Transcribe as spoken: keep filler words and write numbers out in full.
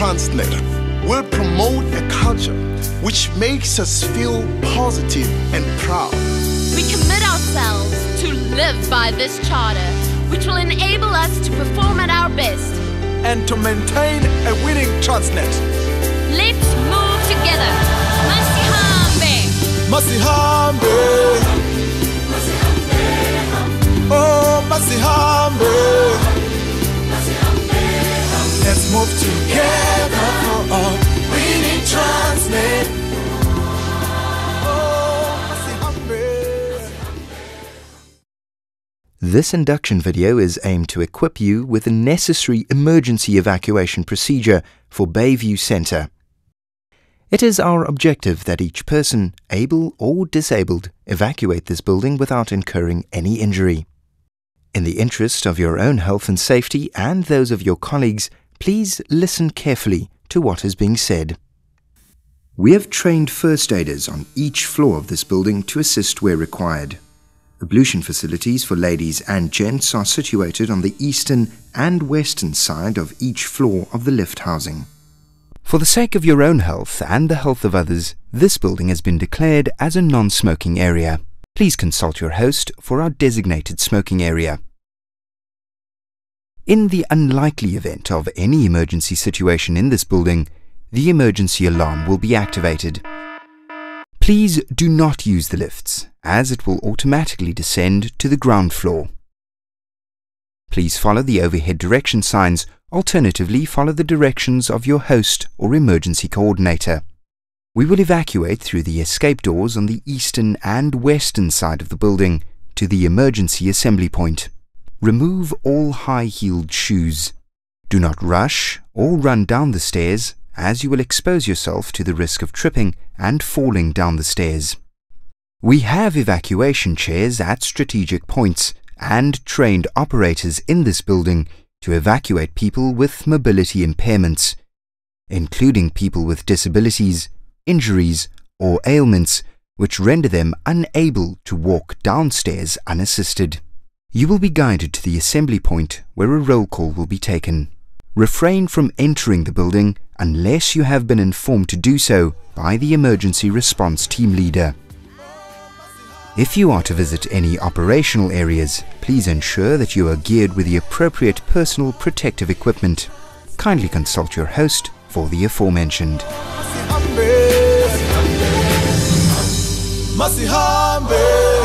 Transnet will promote a culture which makes us feel positive and proud. We commit ourselves to live by this charter, which will enable us to perform at our best and to maintain a winning Transnet. Let's move together. Masihambe. Masihambe. Oh, Masihambe. Let's move together for a winning Transnet. This induction video is aimed to equip you with the necessary emergency evacuation procedure for Bayview Centre. It is our objective that each person, able or disabled, evacuate this building without incurring any injury. In the interest of your own health and safety and those of your colleagues, please listen carefully to what is being said. We have trained first aiders on each floor of this building to assist where required. Ablution facilities for ladies and gents are situated on the eastern and western side of each floor of the lift housing. For the sake of your own health and the health of others, this building has been declared as a non-smoking area. Please consult your host for our designated smoking area. In the unlikely event of any emergency situation in this building, the emergency alarm will be activated. Please do not use the lifts, as it will automatically descend to the ground floor. Please follow the overhead direction signs, alternatively follow the directions of your host or emergency coordinator. We will evacuate through the escape doors on the eastern and western side of the building to the emergency assembly point. Remove all high-heeled shoes. Do not rush or run down the stairs, as you will expose yourself to the risk of tripping and falling down the stairs. We have evacuation chairs at strategic points and trained operators in this building to evacuate people with mobility impairments, including people with disabilities, injuries, or ailments which render them unable to walk downstairs unassisted. You will be guided to the assembly point where a roll call will be taken. Refrain from entering the building unless you have been informed to do so by the emergency response team leader. If you are to visit any operational areas, please ensure that you are geared with the appropriate personal protective equipment. Kindly consult your host for the aforementioned. Masihambe.